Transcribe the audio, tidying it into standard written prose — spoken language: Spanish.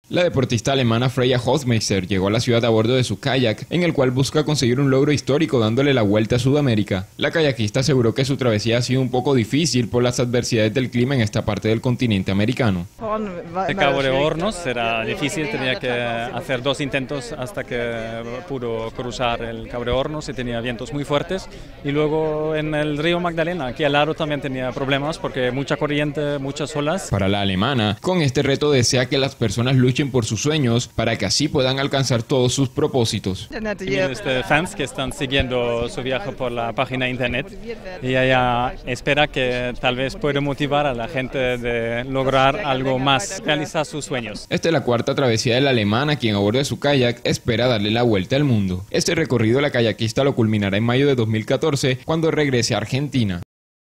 La deportista alemana Freya Hausmeister llegó a la ciudad a bordo de su kayak, en el cual busca conseguir un logro histórico dándole la vuelta a Sudamérica. La kayakista aseguró que su travesía ha sido un poco difícil por las adversidades del clima en esta parte del continente americano. El Cabo de Hornos era difícil, tenía que hacer 2 intentos hasta que pudo cruzar el Cabo de Hornos y tenía vientos muy fuertes. Y luego en el río Magdalena, aquí al lado también tenía problemas porque mucha corriente, muchas olas. Para la alemana, con este reto desea que las personas luchen por sus sueños para que así puedan alcanzar todos sus propósitos. Hay fans que están siguiendo su viaje por la página de internet y ella espera que tal vez pueda motivar a la gente de lograr algo más, realizar sus sueños. Esta es la 4ª travesía de la alemana, quien a bordo de su kayak espera darle la vuelta al mundo. Este recorrido la kayakista lo culminará en mayo de 2014 cuando regrese a Argentina.